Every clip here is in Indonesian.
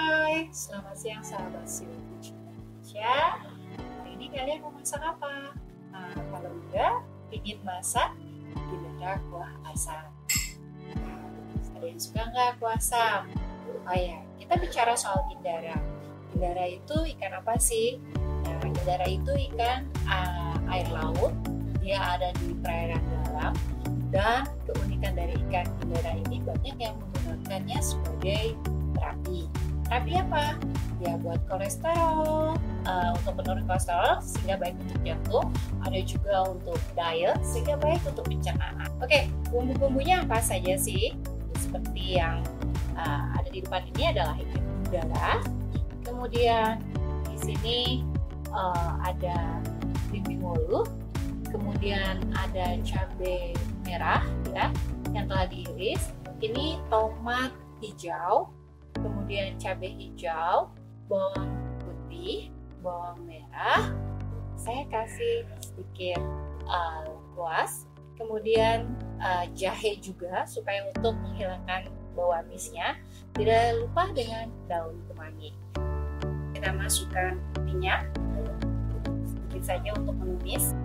Hai, selamat siang sahabat Silvius Indonesia. Hari ini kalian mau masak apa? Nah, kalau udah ingin masak gilera kuah asam. Kalian suka nggak kuah asam? Oh ya, kita bicara soal gilera. Gilera itu ikan apa sih? Nah, gilera itu ikan air laut. Dia ada di perairan dalam. Dan keunikan dari ikan gilera ini banyak yang menggunakannya sebagai terapi. Terapi apa? Ya buat kolesterol, untuk menurun kolesterol sehingga baik untuk jantung. Ada juga untuk diet sehingga baik untuk pencernaan. Oke, bumbu-bumbunya apa saja sih? Seperti yang ada di depan ini adalah ikan udara. Kemudian di sini ada bimbi wolu. Kemudian ada cabai merah ya yang telah diiris. Ini tomat hijau, kemudian cabai hijau, bawang putih, bawang merah. Saya kasih sedikit lengkuas, kemudian jahe juga supaya untuk menghilangkan bau amisnya. Tidak lupa dengan daun kemangi. Kita masukkan minyak sedikit saja untuk menumis.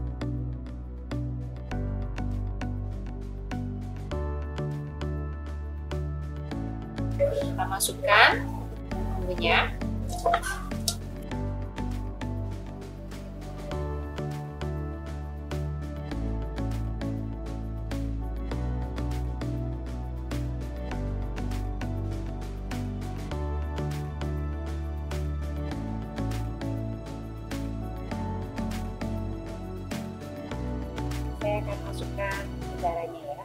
Kita masukkan bumbunya. Saya akan masukkan udaranya ya.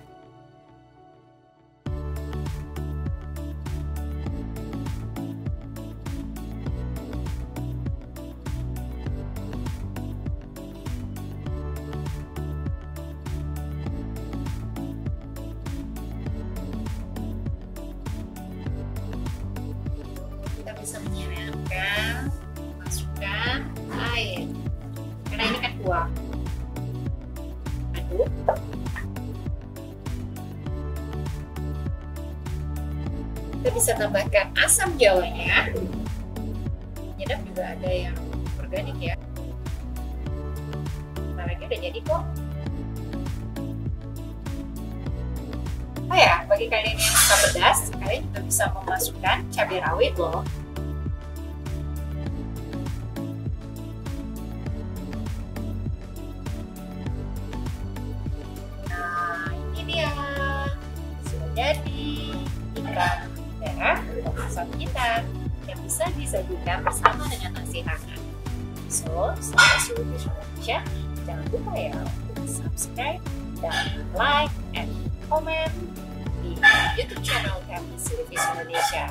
Kita bisa menyiramkan, masukkan air karena ini kan kuah. Aduk. Kita bisa tambahkan asam jawanya. Penyedap juga ada yang organik ya. Nah, lagi udah jadi kok. Oh ya, bagi kalian yang suka pedas, kalian juga bisa memasukkan cabai rawit loh. Nah, ini dia. Sudah jadi ikan merah asam kita yang bisa disajikan bersama dengan nasi hangat. So, saya Silvius Indonesia. Jangan lupa ya untuk subscribe dan like and comment di YouTube channel kami Silvius Indonesia.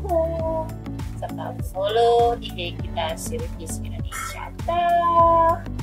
Serta follow IG kita Silvius Indonesia. Dah.